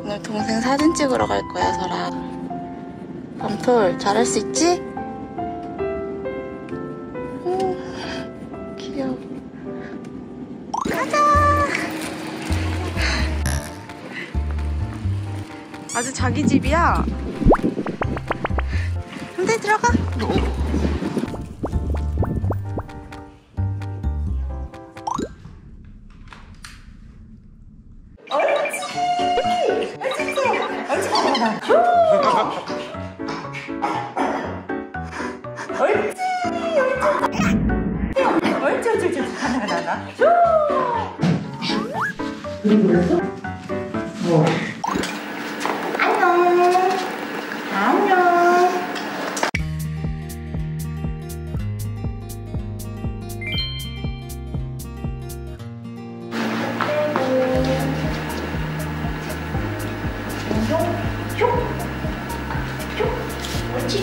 오늘 동생 사진 찍으러 갈 거야, 설아. 밤톨, 잘할 수 있지? 귀여워. 가자! 아주 자기 집이야. 근데 들어가. 옳지. 가나. 안녕. 옳지.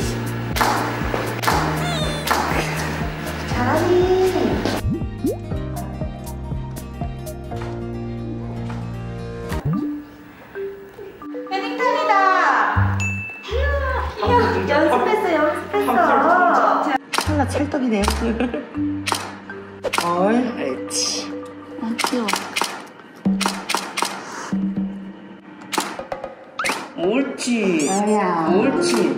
잘하니. 패딩턴이다. 연습했어. 찰나 찰떡이네. 옳지. 귀여워. 옳지. 옳지.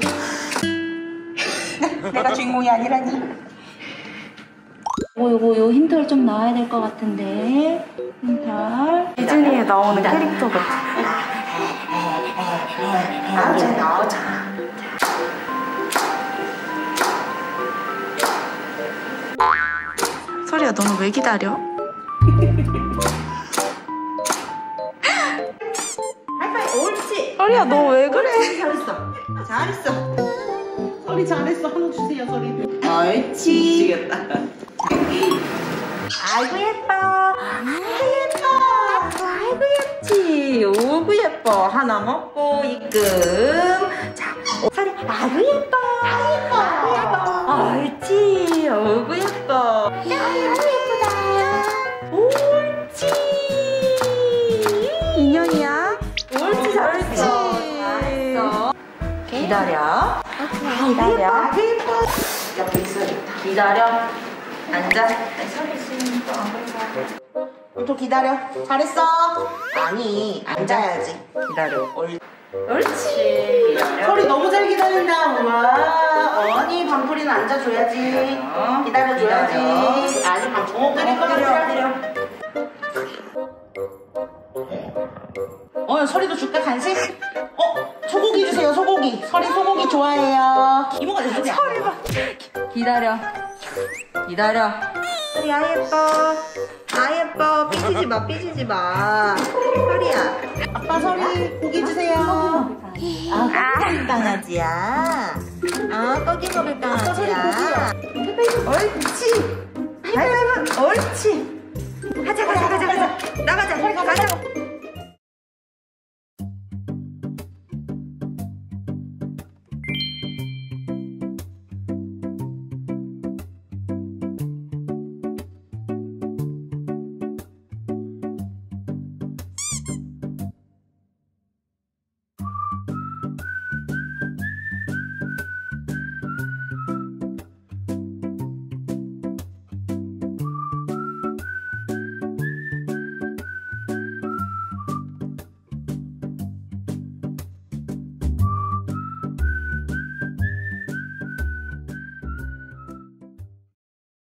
내가 주인공이 아니라니. 요 흰털 좀 나와야 될 것 같은데. 흰털. 디즈니에 나오는 캐릭터 같아. 나오자. 설이야, 너는 왜 기다려? 하이파이. 옳지. 설이야, 너 왜 그래? 잘했어. 소리 잘했어. 하나 주세요, 소리. 옳지. 미치겠다. 아이고 예뻐. 아이고 예쁘지. 오구 예뻐. 하나 먹고 이끔. 자, 소리. 아이고 예뻐. 아이고 예뻐. 옳지. 오구 예뻐. 아이고 예쁘다. 옳지. 인형이야? 옳지. 잘했어. 기다려. 기다려. 옆에 있어야겠다. 기다려. 앉아. 서 있으니까 안 그래. 또 기다려. 잘했어. 아니, 앉아야지. 기다려. 옳지. 기다려. 소리 너무 잘 기다린다. 우와. 아니, 밤풀이는 앉아줘야지. 기다려줘야지. 아니, 밤풀. 기다려. 소리도 줄까, 간식? 소고기 주세요, 소고기. 설이 소고기 좋아해요. 이모가 내주세요. 설이 봐. 기다려. 설이 아 예뻐. 삐지지 마. 설이야. 아빠 설이 고기 주세요. 강아지야. 고기 먹을 강아지야. 옳지. 옳지. 가자.